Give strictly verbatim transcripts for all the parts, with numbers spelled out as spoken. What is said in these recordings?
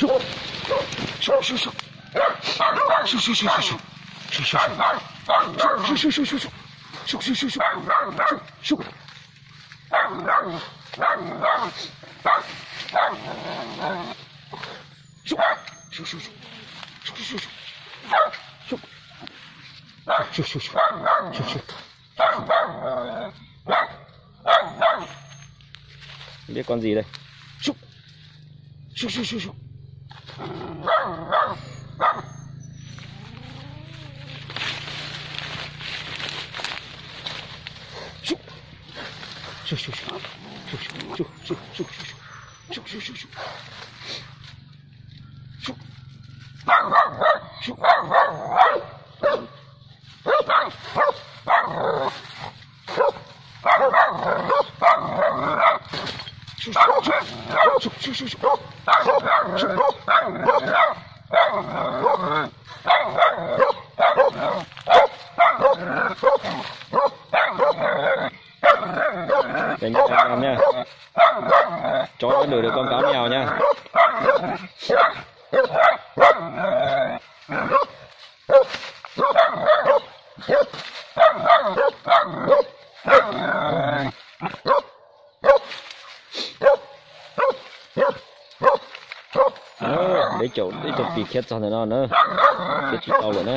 biết con gì đây? Đánh nhau nha, chó nó đuổi được con cáo mèo nha. Đó, để chỗ để chỗ bị khét cho nó nữa, để chỉ tao rồi nữa.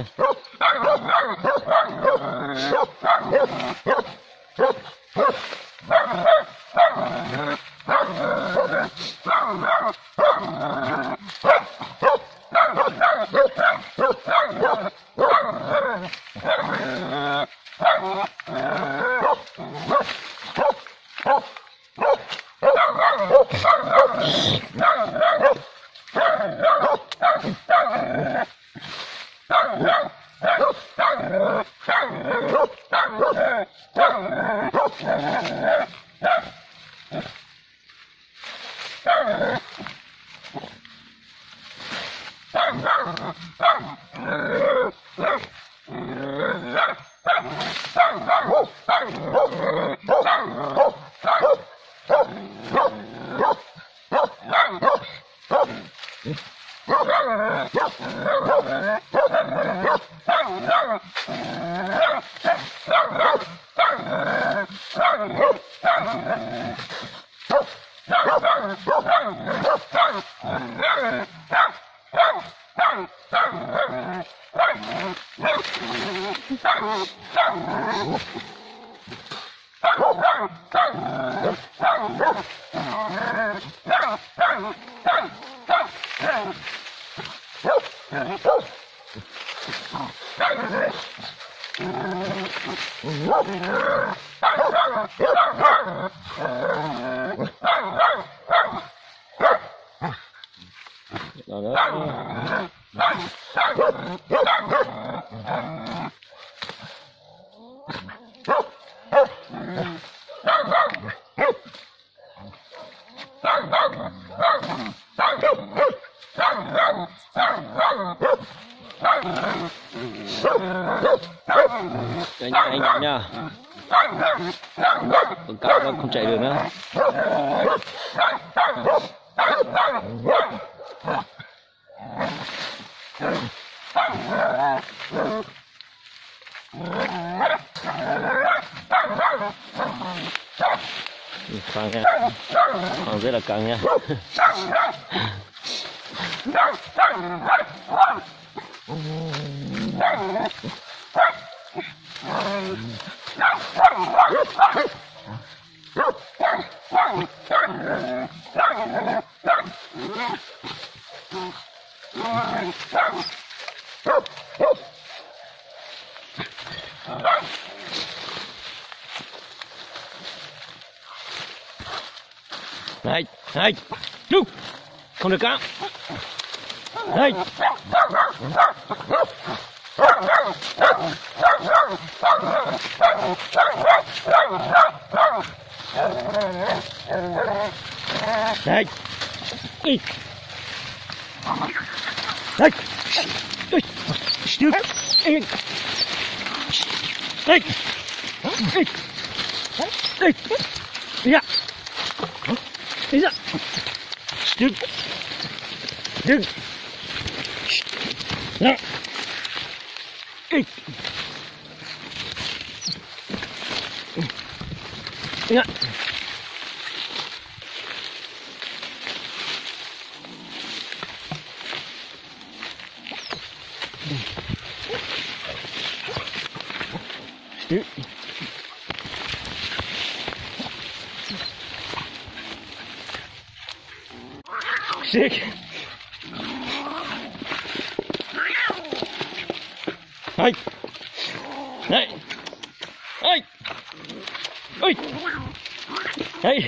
Anh anh anh nha, con cáo nó không chạy được nữa. Khoan nha, khoan rất là căng nha. Này, này, chú, không được cá. Này. Này. Đi. Này. Đi. Stop. Đi. Đi. Đi. Đi. Đi ra. Đi ra. Stop. Đứng. Nè. Ê. Nè. Đứng. Sick. Hey. Hey. Hey. Ôi. Hey.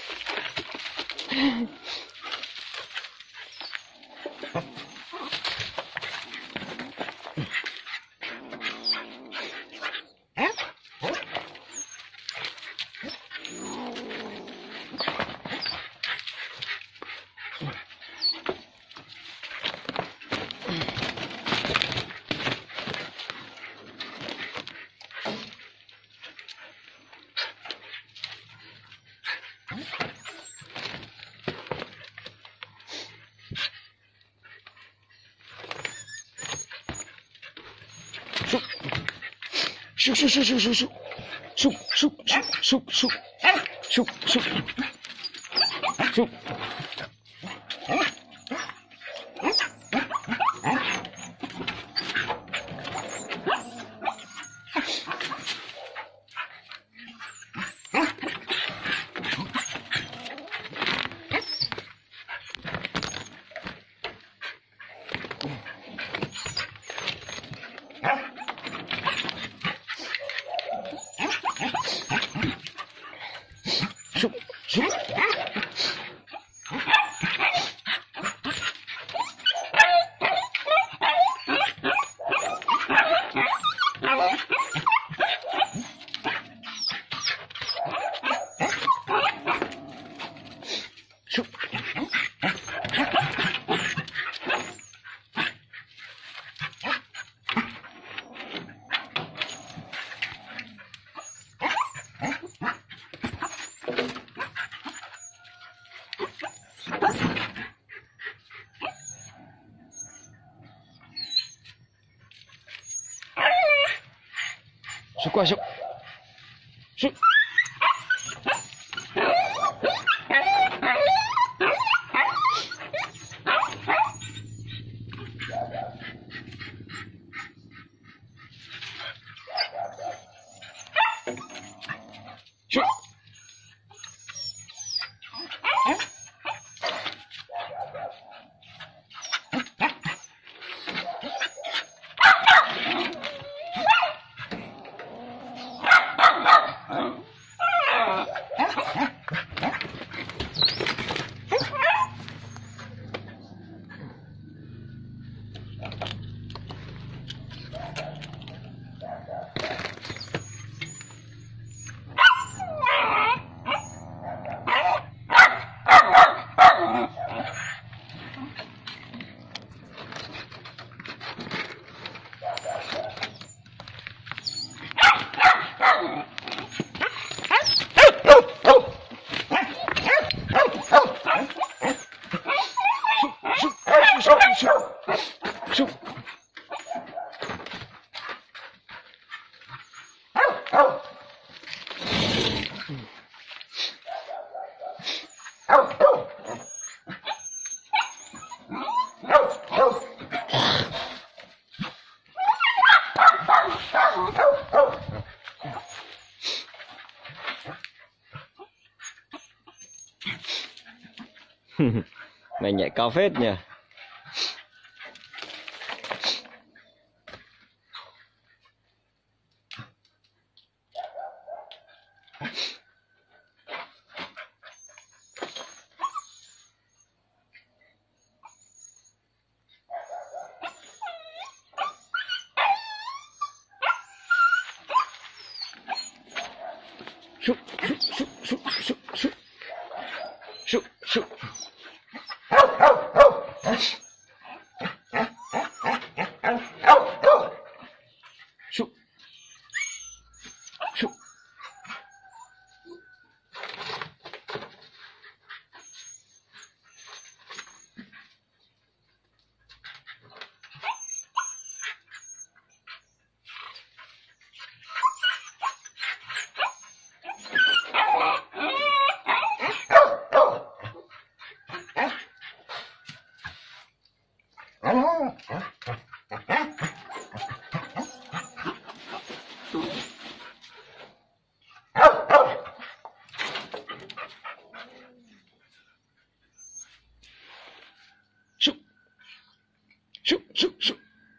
Shoo, shoo, shoo, shoo, shoo, shoo, shoo, shoo, shoo, shoo, shoo, shoo, shoo. Shoo qua shoo. Shoo. Shoo. Mày nhảy cao phết nhỉ. Shoo, shoo, shoo, shoo, shoo, shoo. Shoo, shoo. Shoo. Shoo. Shoo. Shoo, shoo, shoo.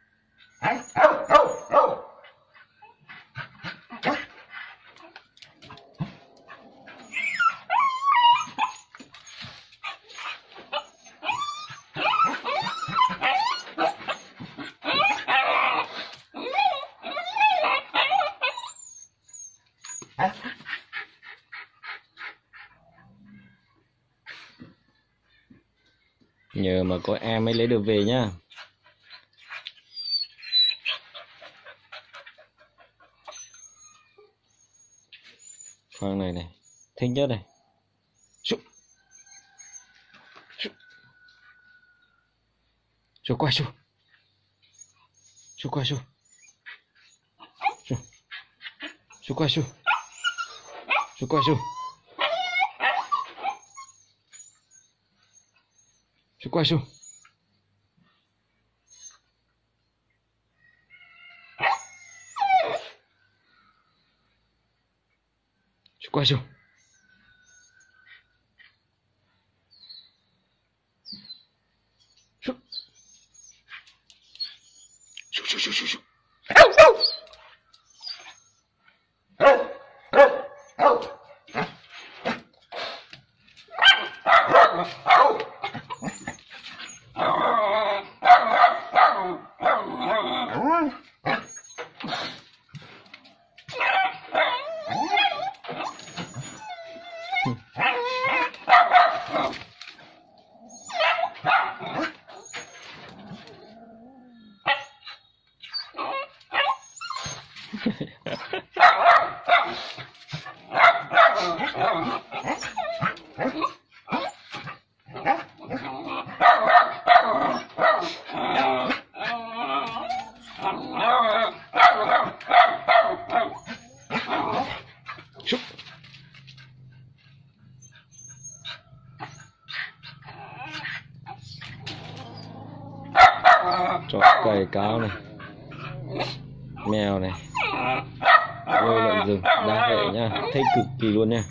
Nhờ mà có em mới lấy được về nhá. Con này này thích nhất này. Shoo. Shoo. Shoo qua shoo. Shoo qua shoo. Shoo. Shoo qua shoo. Shoo qua shoo. Shoo qua shoo. Shoo qua shoo. Shoo. Shoo shoo shoo shoo shoo. Chó cày cáo này, mèo này, nuôi lợn rừng đa hệ nha, thích cực kỳ luôn nha.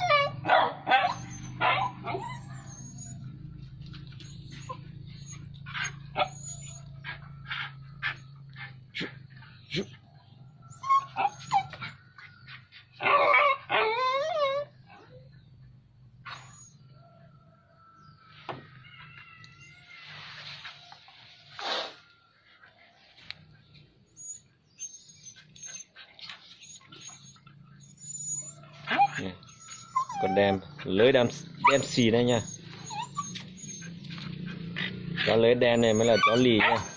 Con đem lưới đem đem xì đây nha, chó lưới đen này mới là chó lì nha.